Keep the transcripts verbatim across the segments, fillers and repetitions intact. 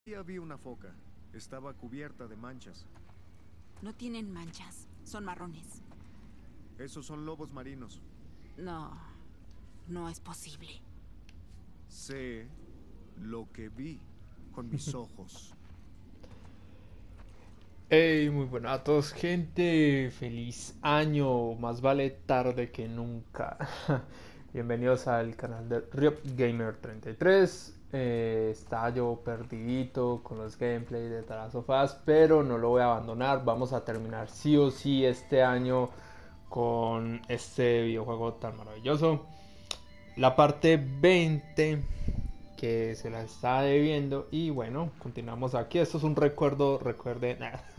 Ya vi una foca. Estaba cubierta de manchas. No tienen manchas, son marrones. Esos son lobos marinos. No, no es posible. Sé lo que vi con mis ojos. Hey, muy buenas a todos, gente. Feliz año. Más vale tarde que nunca. Bienvenidos al canal de Riop Gamer treinta y tres. Eh, estaba yo perdidito con los gameplays de The Last of Us, pero no lo voy a abandonar. Vamos a terminar sí o sí este año con este videojuego tan maravilloso. La parte veinte que se la está debiendo. Y bueno, continuamos aquí. Esto es un recuerdo, recuerden.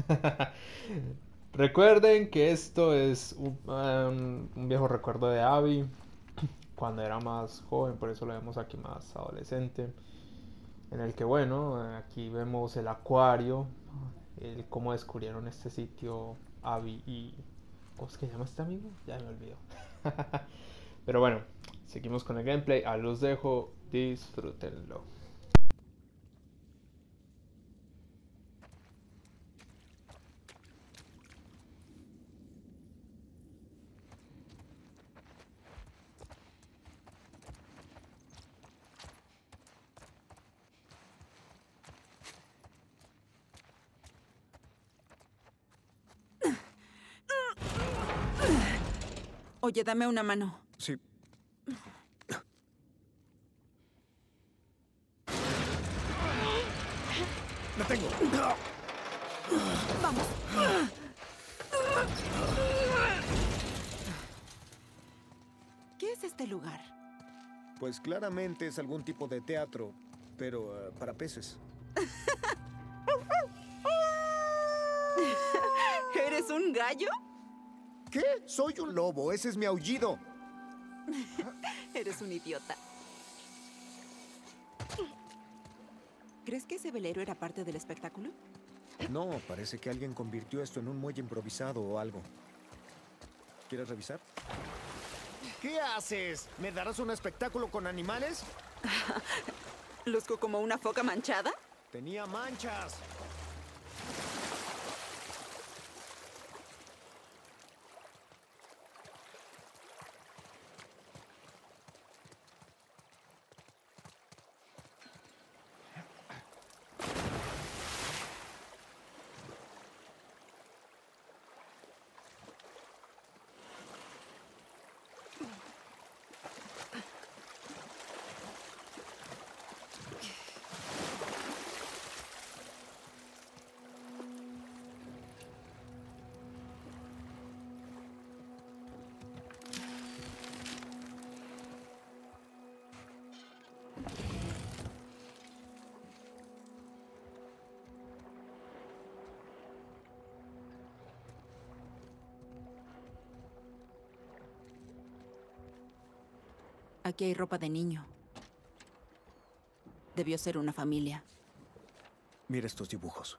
Recuerden que esto es un, um, un viejo recuerdo de Abby cuando era más joven, por eso lo vemos aquí más adolescente. En el que, bueno, aquí vemos el acuario, el cómo descubrieron este sitio Abby y. ¿Cómo es que se llama este amigo? Ya me olvidó. Pero bueno, seguimos con el gameplay. A los dejo, disfrútenlo. Oye, dame una mano. Sí. ¡La tengo! Vamos. ¿Qué es este lugar? Pues claramente es algún tipo de teatro, pero uh, para peces. ¿Eres un gallo? ¿Qué? Soy un lobo, ese es mi aullido. Eres un idiota. ¿Crees que ese velero era parte del espectáculo? No, parece que alguien convirtió esto en un muelle improvisado o algo. ¿Quieres revisar? ¿Qué haces? ¿Me darás un espectáculo con animales? ¿Luzco como una foca manchada? Tenía manchas. Aquí hay ropa de niño. Debió ser una familia. Mira estos dibujos.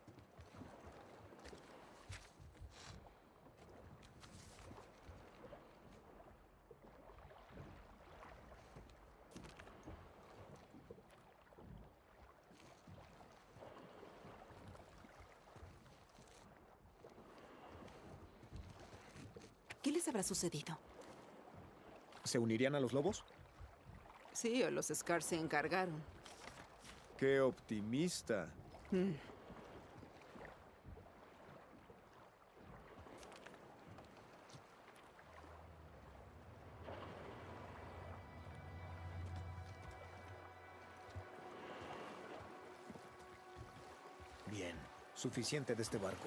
¿Qué les habrá sucedido? ¿Se unirían a los lobos? Sí, o los Scar se encargaron. ¡Qué optimista! Mm. Bien, suficiente de este barco.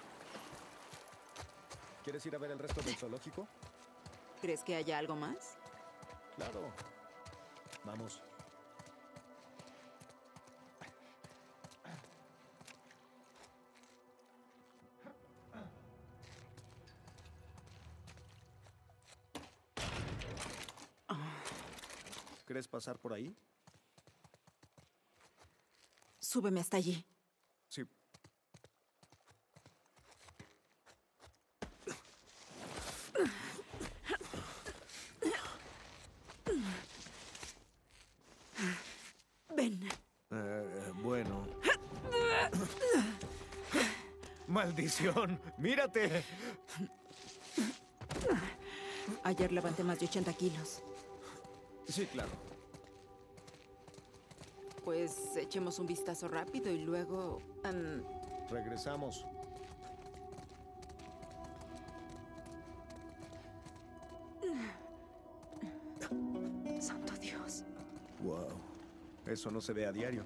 ¿Quieres ir a ver el resto del zoológico? ¿Crees que haya algo más? Claro. Vamos. ¿Quieres pasar por ahí? Súbeme hasta allí. Sí. Ven. Eh, bueno. ¡Maldición! ¡Mírate! Ayer levanté más de ochenta kilos. Sí, claro. Pues echemos un vistazo rápido y luego... em, Regresamos. ¡Santo Dios! Wow. Eso no se ve a diario.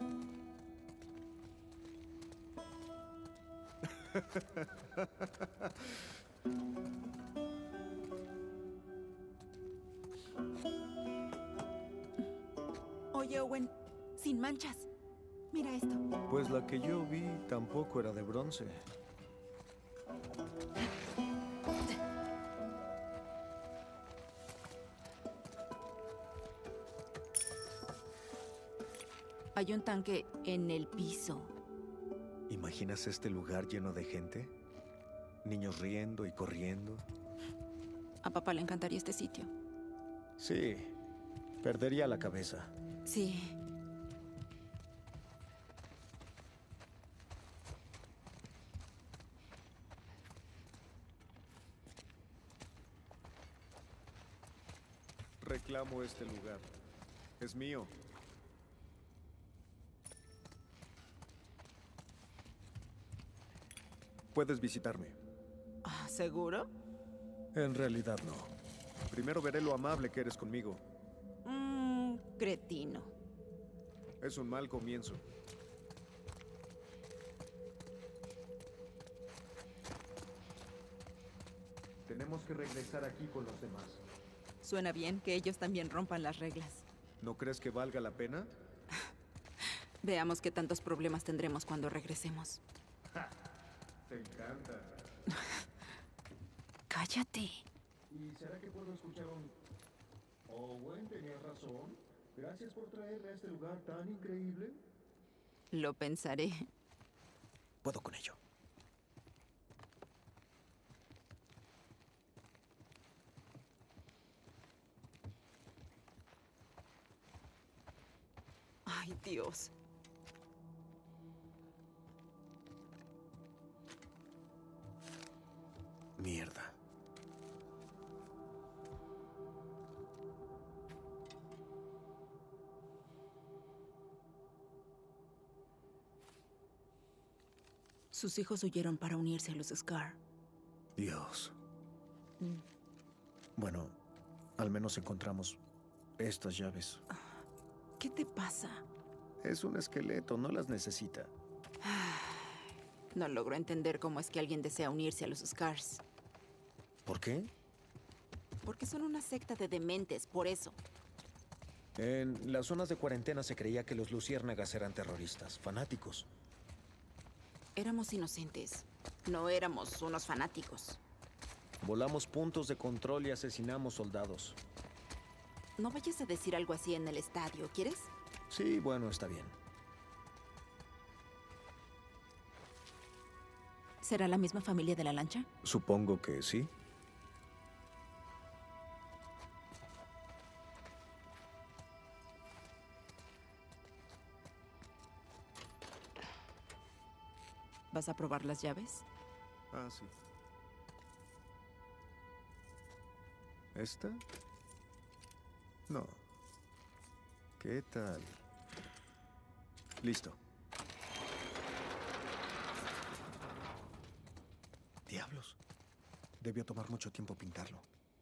Oye, Owen, sin manchas. Mira esto. Pues la que yo vi tampoco era de bronce. Hay un tanque en el piso. ¿Imaginas este lugar lleno de gente? Niños riendo y corriendo. A papá le encantaría este sitio. Sí, perdería la cabeza. Sí. Reclamo este lugar. Es mío. Puedes visitarme. Ah, ¿seguro? En realidad no. Primero veré lo amable que eres conmigo. Mmm, cretino. Es un mal comienzo. Tenemos que regresar aquí con los demás. Suena bien que ellos también rompan las reglas. ¿No crees que valga la pena? Veamos qué tantos problemas tendremos cuando regresemos. Te encanta. Cállate. ¿Y será que puedo escuchar un... Owen, tenías razón. Gracias por traerme a este lugar tan increíble. Lo pensaré. Puedo con ello. Ay, Dios. Mierda. Sus hijos huyeron para unirse a los Scar. Dios. Bueno, al menos encontramos estas llaves. ¿Qué te pasa? Es un esqueleto, no las necesita. No logro entender cómo es que alguien desea unirse a los Scars. ¿Por qué? Porque son una secta de dementes, por eso. En las zonas de cuarentena se creía que los luciérnagas eran terroristas, fanáticos. Éramos inocentes. No éramos unos fanáticos. Volamos puntos de control y asesinamos soldados. No vayas a decir algo así en el estadio, ¿quieres? Sí, bueno, está bien. ¿Será la misma familia de la lancha? Supongo que sí. ¿Vas a probar las llaves? Ah, sí. ¿Esta? No. ¿Qué tal? Listo. Diablos. Debió tomar mucho tiempo pintarlo.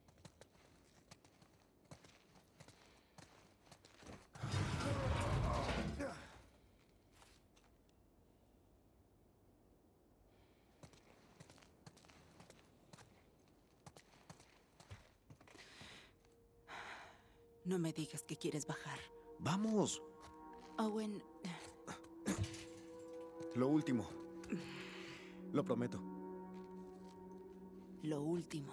No me digas que quieres bajar. ¡Vamos! Owen, Lo último. Lo prometo. lo último.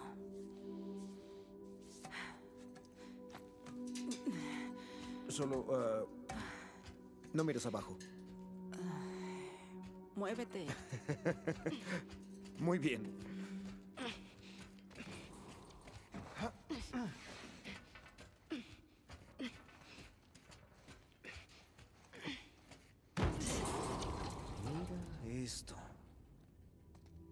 Solo, ah, no mires abajo. Muévete. Muy bien. Mira esto.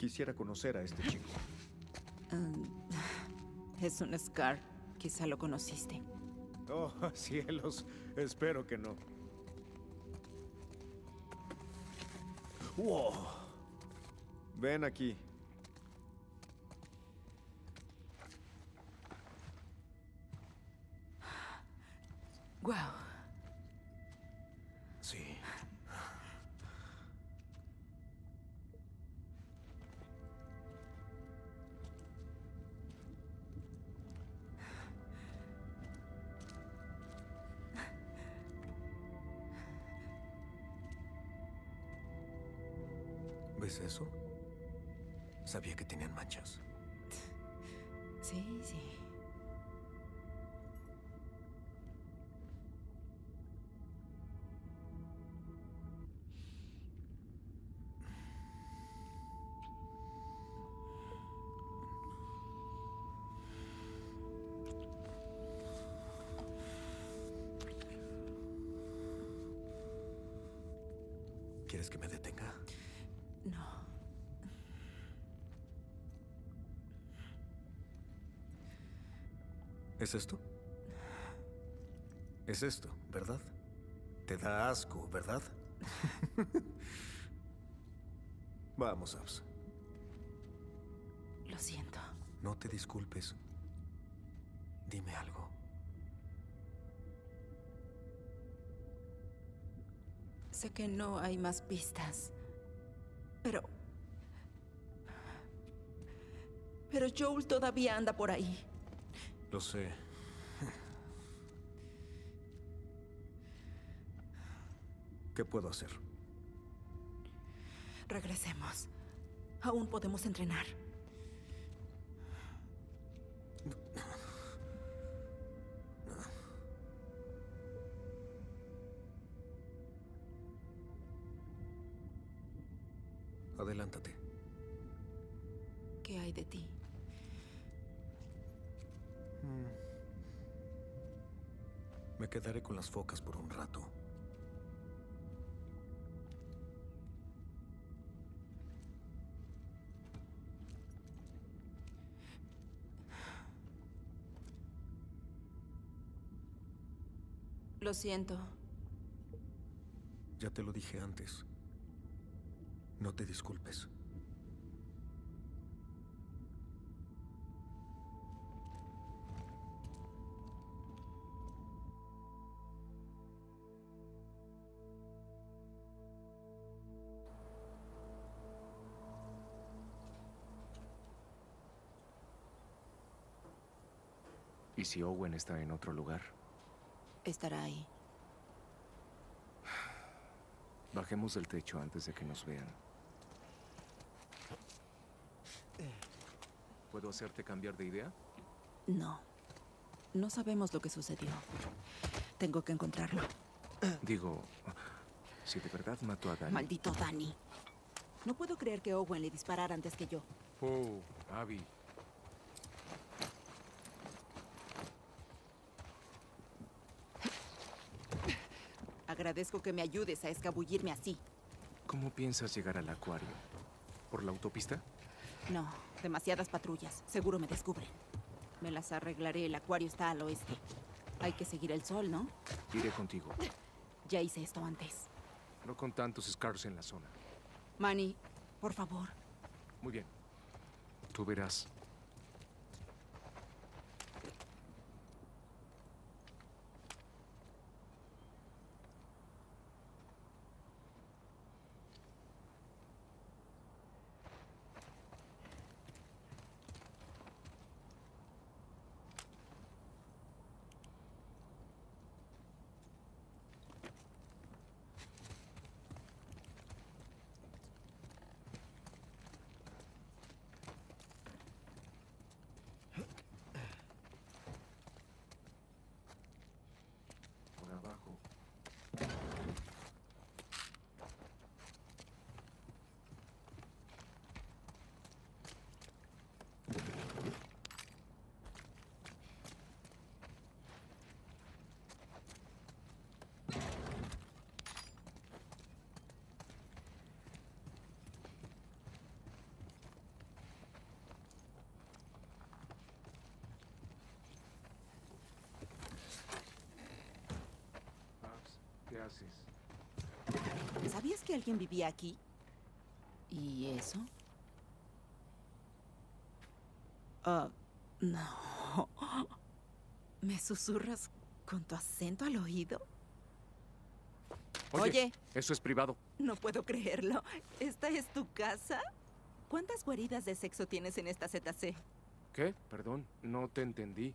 Quisiera conocer a este chico. Um, es un Scar. Quizá lo conociste. Oh, cielos. Espero que no. ¡Wow! Ven aquí. Wow. Sí. ¿Ves eso? Sabía que tenían manchas. Sí, sí. ¿Quieres que me detenga? No. ¿Es esto? Es esto, ¿verdad? Te da asco, ¿verdad? Vamos, Abs. Lo siento. No te disculpes. Dime algo. Sé que no hay más pistas. Pero... Pero Joel todavía anda por ahí. Lo sé. ¿Qué puedo hacer? Regresemos. Aún podemos entrenar. Adelántate. ¿Qué hay de ti? Me quedaré con las focas por un rato. Lo siento. Ya te lo dije antes. No te disculpes. ¿Y si Owen está en otro lugar? Estará ahí. Bajemos del techo antes de que nos vean. ¿Puedo hacerte cambiar de idea? No. No sabemos lo que sucedió. Tengo que encontrarlo. Digo, si de verdad mató a Danny... Maldito Danny. No puedo creer que Owen le disparara antes que yo. Oh, Abby. Agradezco que me ayudes a escabullirme así. ¿Cómo piensas llegar al acuario? ¿Por la autopista? No, demasiadas patrullas. Seguro me descubren. Me las arreglaré. El acuario está al oeste. Hay que seguir el sol, ¿no? Iré contigo. Ya hice esto antes. No con tantos Scars en la zona. Manny, por favor. Muy bien. Tú verás. haces? ¿Sabías que alguien vivía aquí? ¿Y eso? Ah, no. ¿Me susurras con tu acento al oído? Oye, Oye. Eso es privado. No puedo creerlo. ¿Esta es tu casa? ¿Cuántas guaridas de sexo tienes en esta Z C? ¿Qué? Perdón, no te entendí.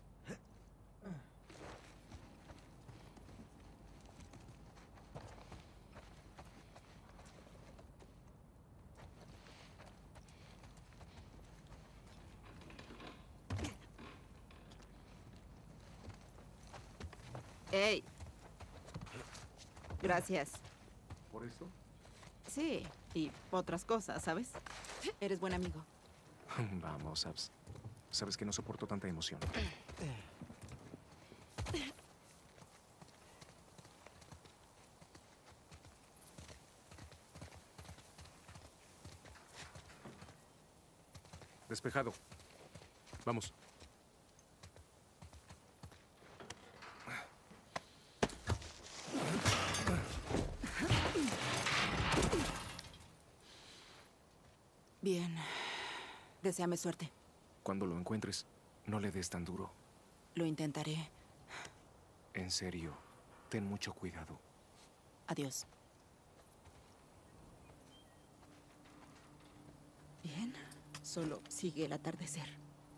¡Ey! Gracias. ¿Por eso? Sí, y otras cosas, ¿sabes? Eres buen amigo. Vamos, Abs. Sabes que no soporto tanta emoción. Despejado. Vamos. Bien. Deséame suerte. Cuando lo encuentres, no le des tan duro. Lo intentaré. En serio, ten mucho cuidado. Adiós. Bien. Solo sigue el atardecer.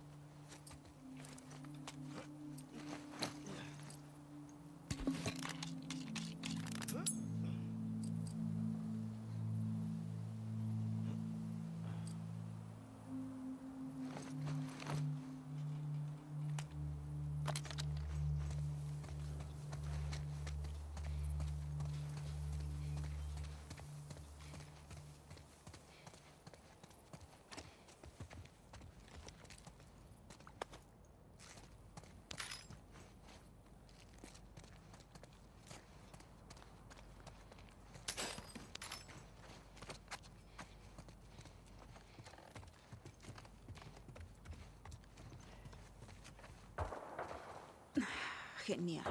Genial.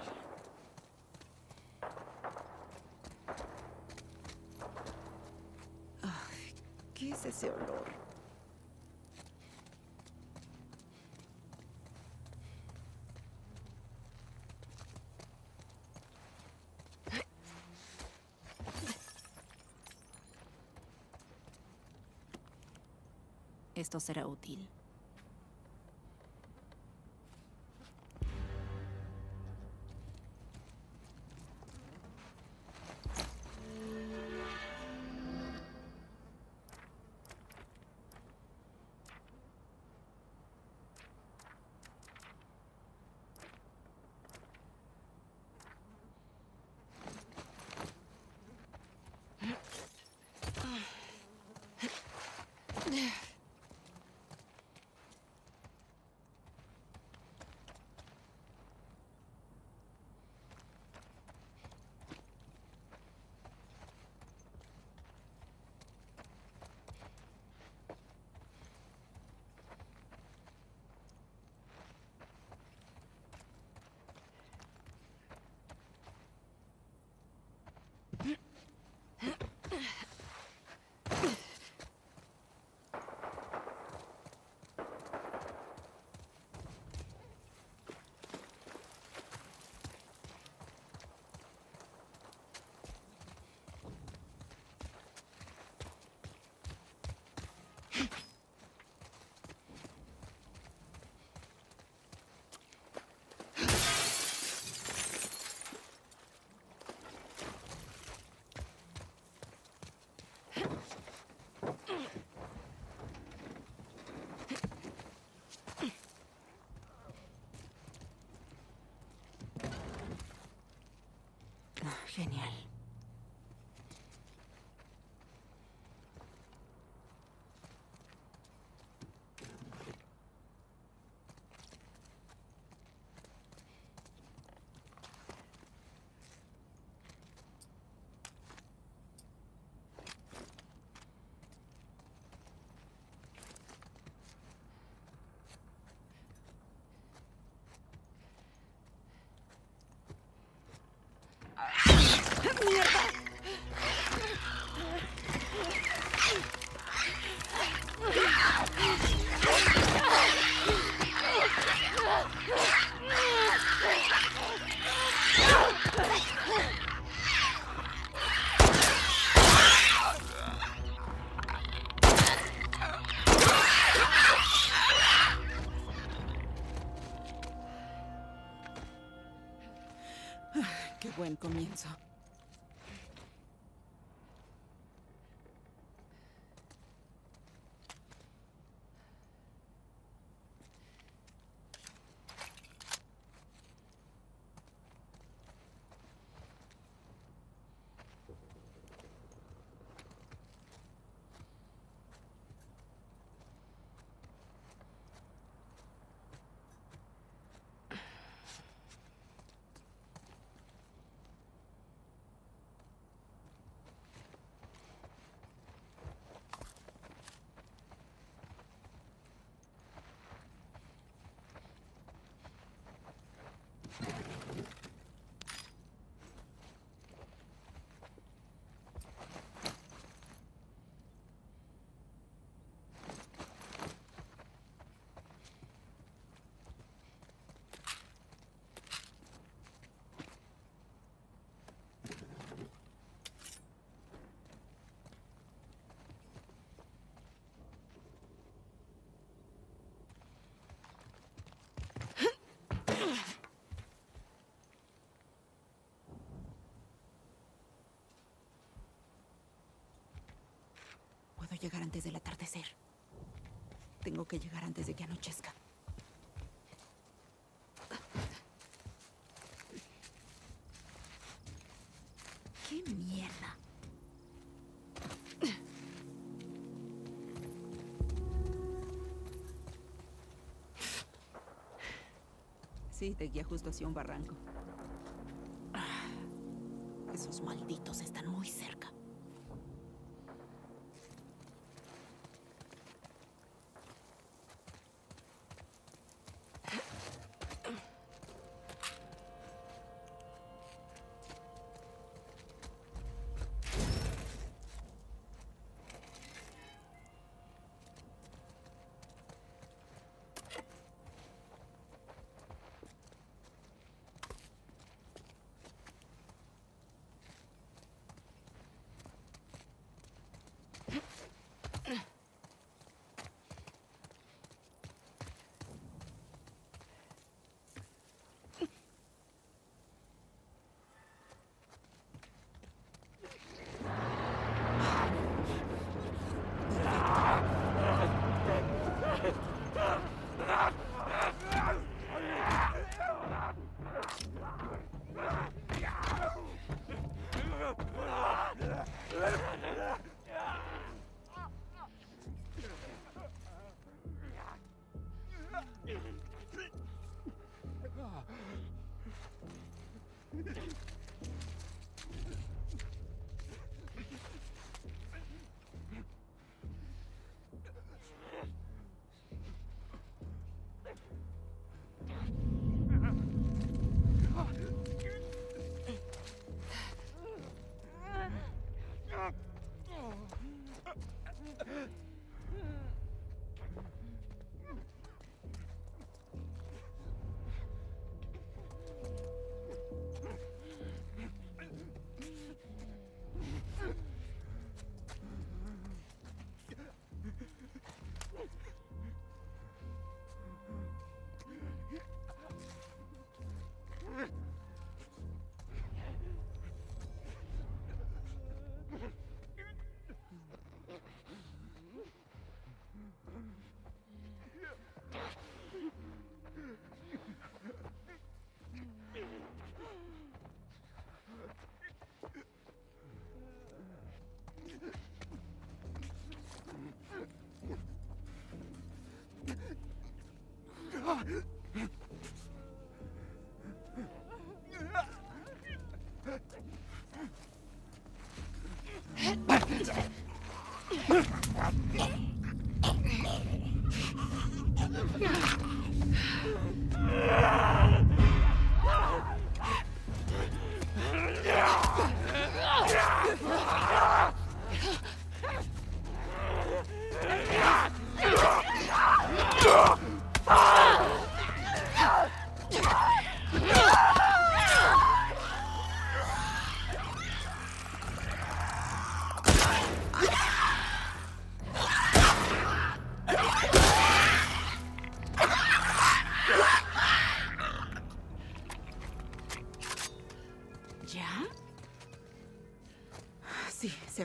Ay, ¿qué es ese olor? Esto será útil. Genial. buen comienzo. Puedo llegar antes del atardecer. Tengo que llegar antes de que anochezca. ¡Qué mierda! Sí, te guía justo hacia un barranco. Esos malditos están muy cerca.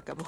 acabó.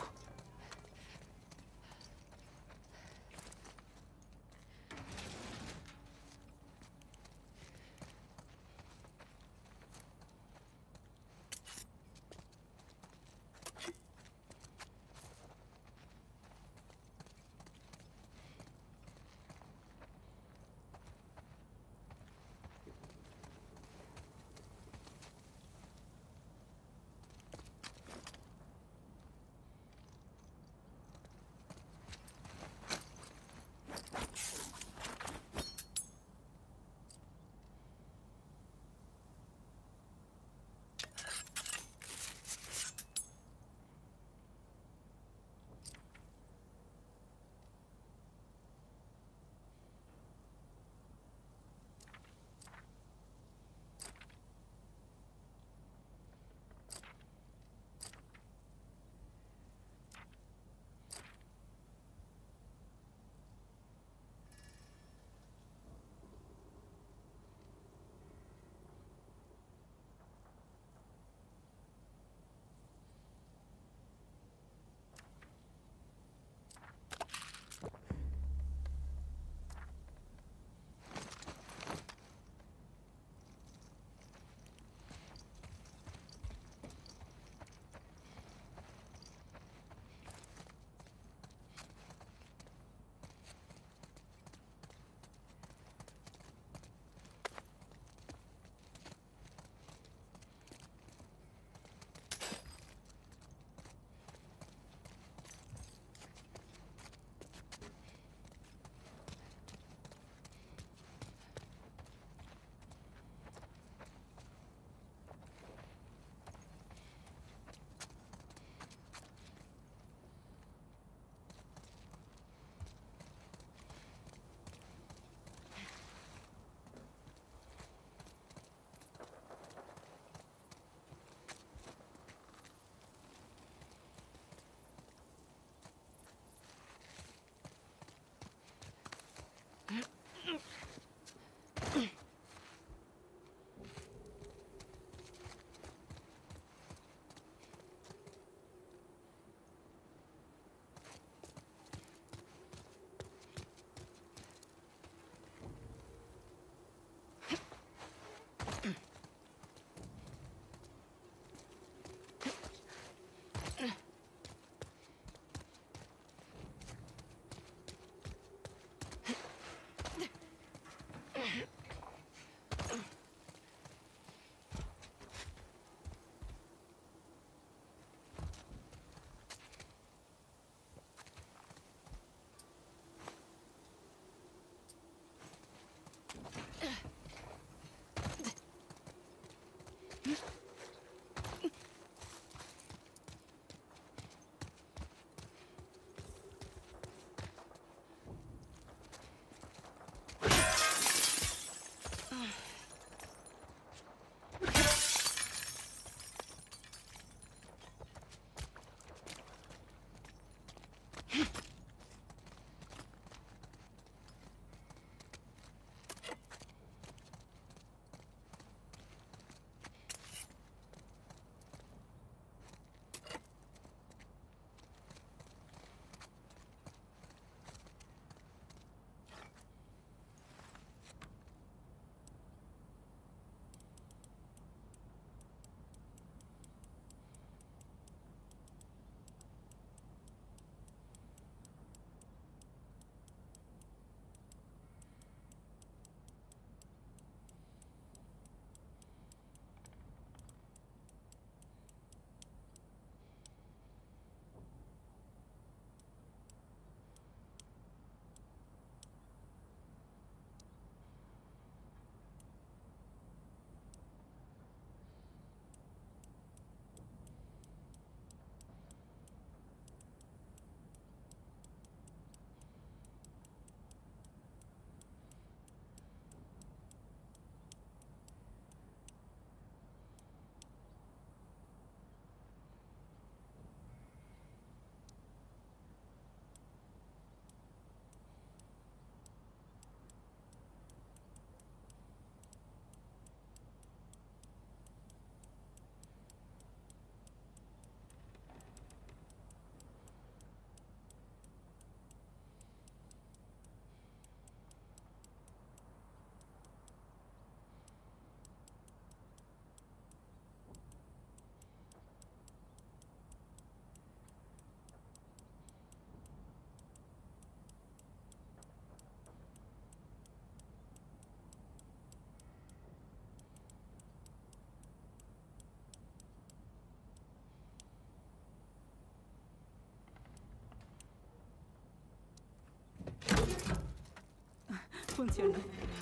Funcionó.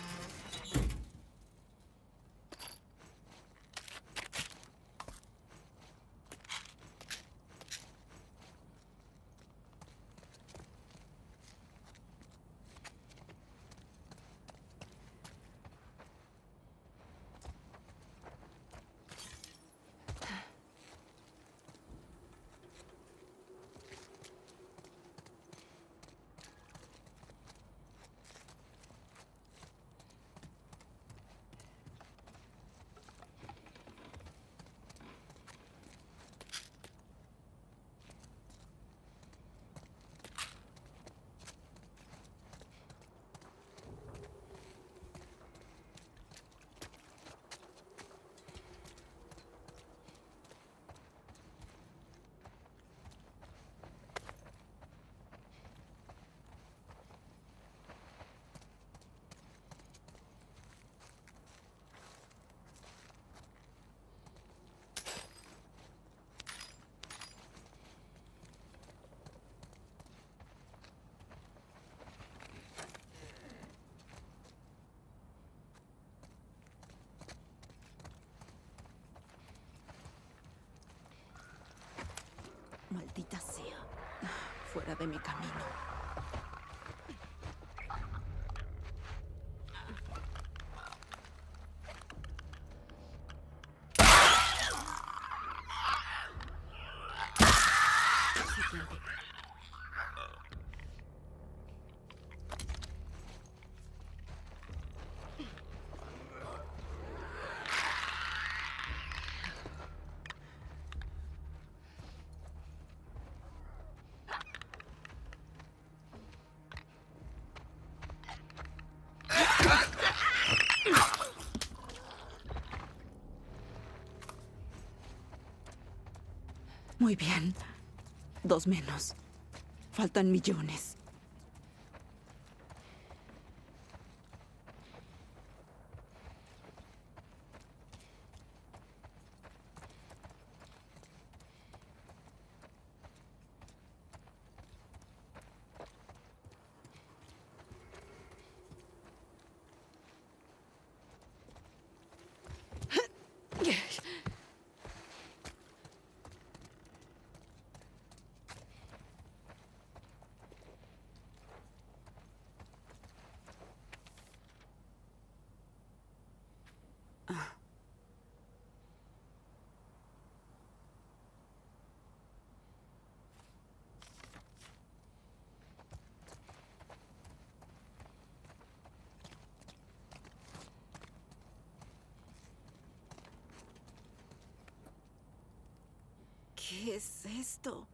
Maldita sea. Fuera de mi camino. Suficiente. Muy bien. Dos menos. Faltan millones. ¿Qué es esto?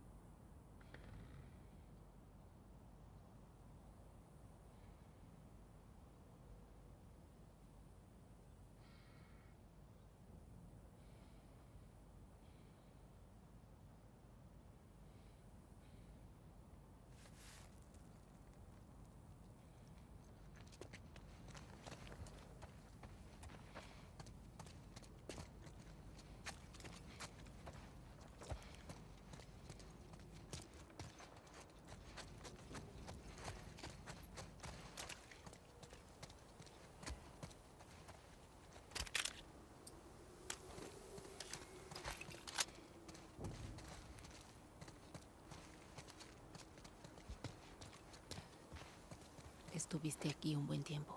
Estuviste aquí un buen tiempo.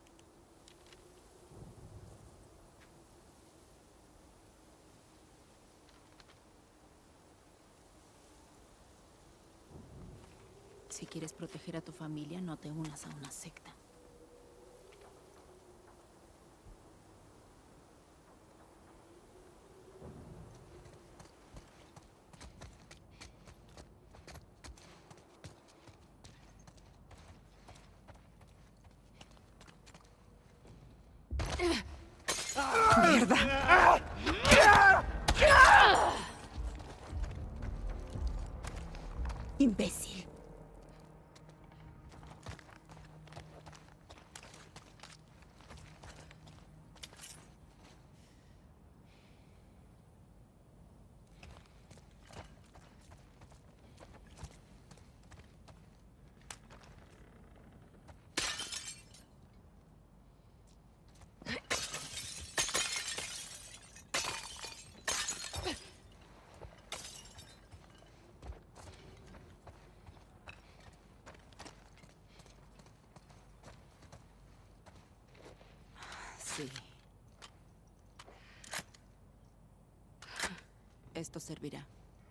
Si quieres proteger a tu familia, no te unas a una secta. ¡Mierda! ¡Imbécil! Sí. Esto servirá.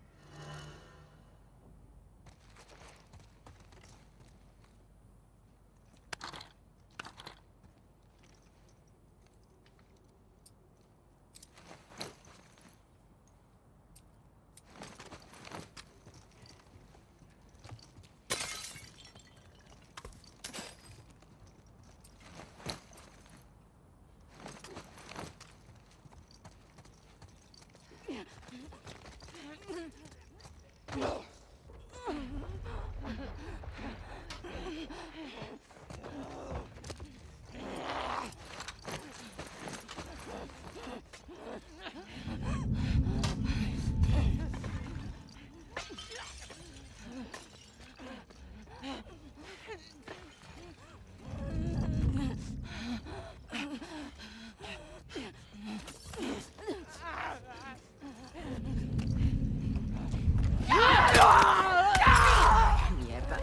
Mierda.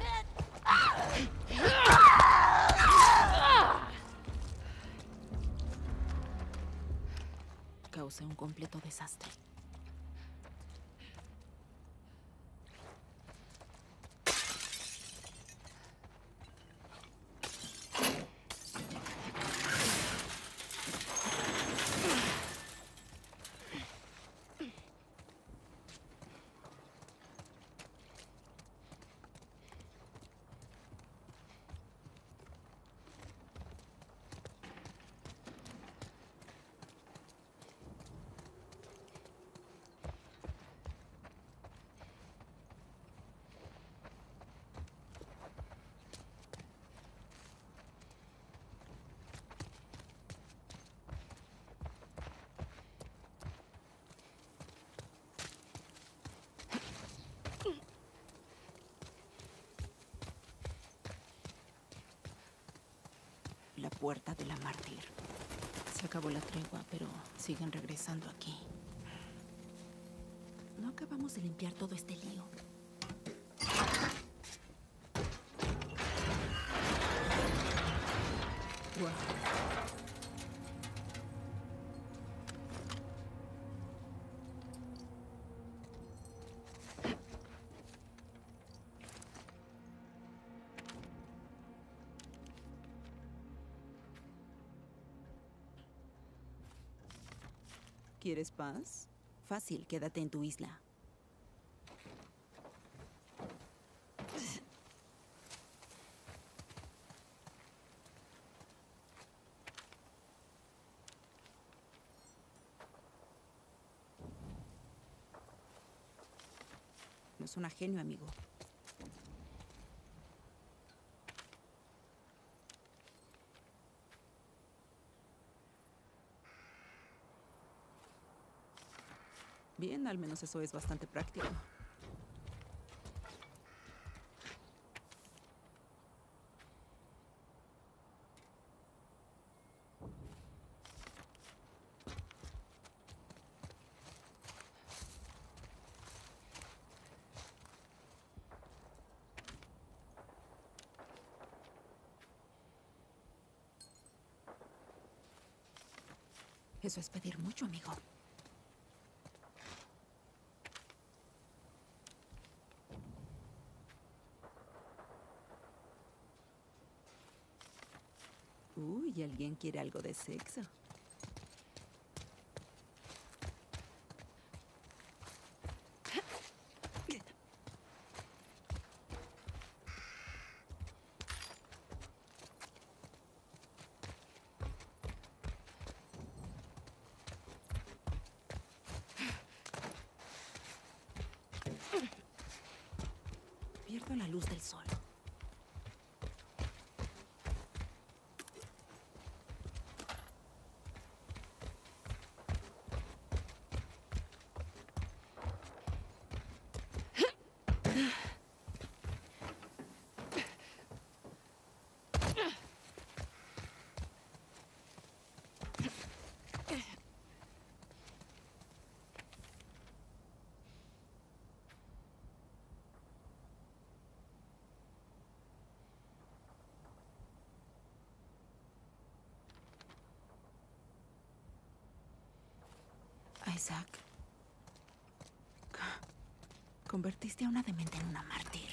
Causé un completo desastre. La puerta de la mártir. Se acabó la tregua, pero siguen regresando aquí. No acabamos de limpiar todo este lío. Wow. ¿Quieres paz? Fácil, quédate en tu isla. No es un genio, amigo. Bien, al menos eso es bastante práctico. Eso es pedir mucho, amigo. Uy, ¿alguien quiere algo de sexo? Pierdo la luz del sol. Isaac. Convertiste a una demente en una mártir.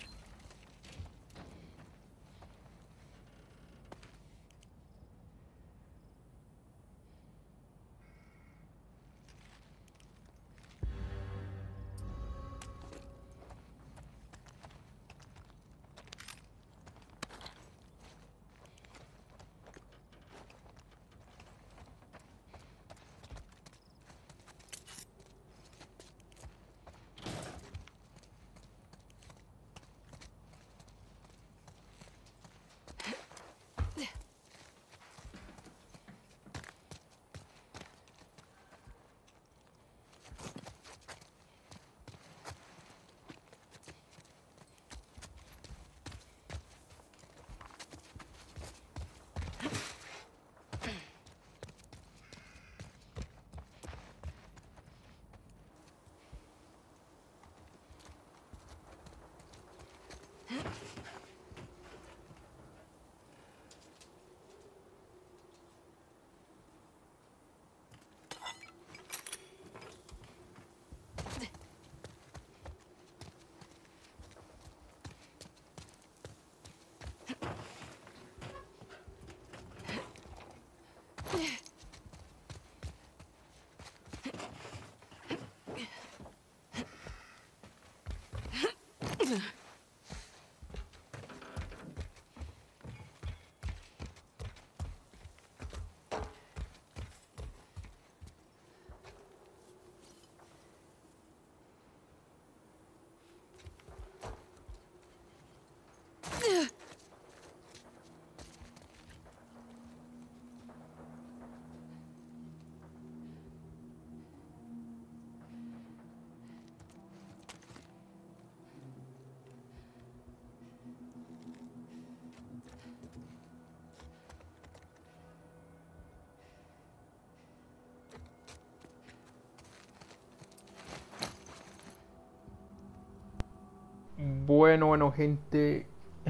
Bueno, bueno, gente,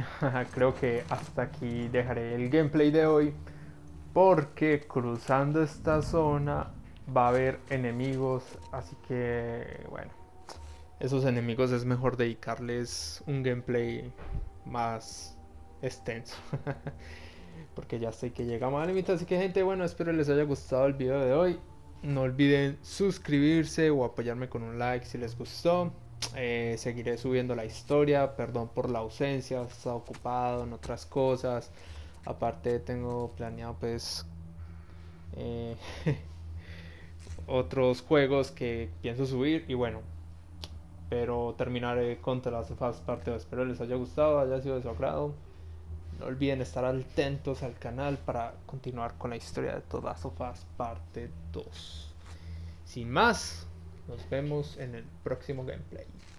creo que hasta aquí dejaré el gameplay de hoy, porque cruzando esta zona va a haber enemigos, así que bueno, esos enemigos es mejor dedicarles un gameplay más extenso, porque ya sé que llegamos al límite. Así que, gente, bueno, espero les haya gustado el video de hoy. No olviden suscribirse o apoyarme con un like si les gustó. Eh, seguiré subiendo la historia, perdón por la ausencia, he estado ocupado en otras cosas. Aparte tengo planeado pues eh, otros juegos que pienso subir, y bueno, pero terminaré con The Last of Us parte dos. Espero les haya gustado, haya sido de su agrado. No olviden estar atentos al canal para continuar con la historia de The Last of Us parte dos. Sin más, nos vemos en el próximo gameplay.